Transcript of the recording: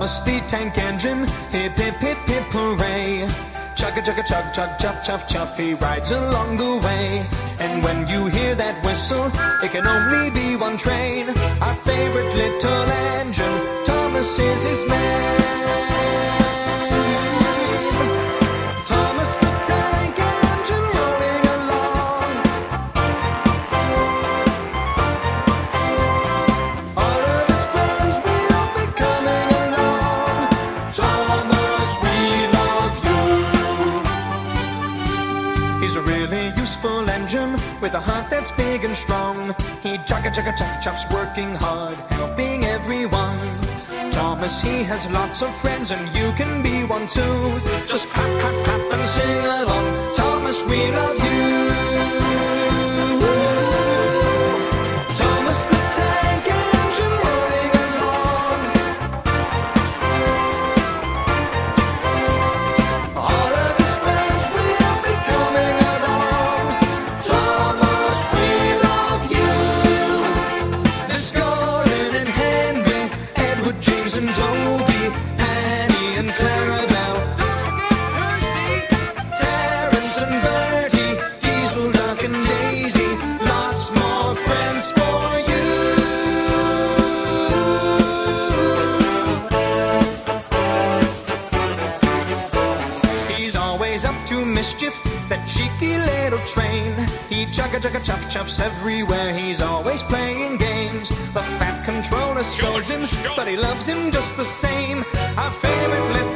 Thomas the Tank Engine, hip hip hip hip hooray. Chugga chugga chug chug chuff chuff chuff, he rides along the way. And when you hear that whistle, it can only be one train. Our favorite little engine, Thomas is his name. Thomas the Tank Engine rolling along. All of his friends will be coming along. Thomas, we love you. He's a really useful engine with a heart that's big and strong. He chugga chugga chuff chuffs, working hard, helping everyone. Thomas, he has lots of friends, and you can be one too. Just clap, clap, clap, and sing along. Thomas, we love you. Thomas the Tank Engine rolling along. All of his friends will be coming along. Thomas, we love you. There's Gordon and Henry, Edward, James and Toby, Annie and Clarabelle, Percy, Terence and Bertie, Diesel, Duck and Daisy, lots more friends for you. He's always up to mischief, that cheeky little train. He chugga chugga chuff chuffs everywhere, he's always playing games. The fat controller scolds him, but he loves him just the same. Our favorite little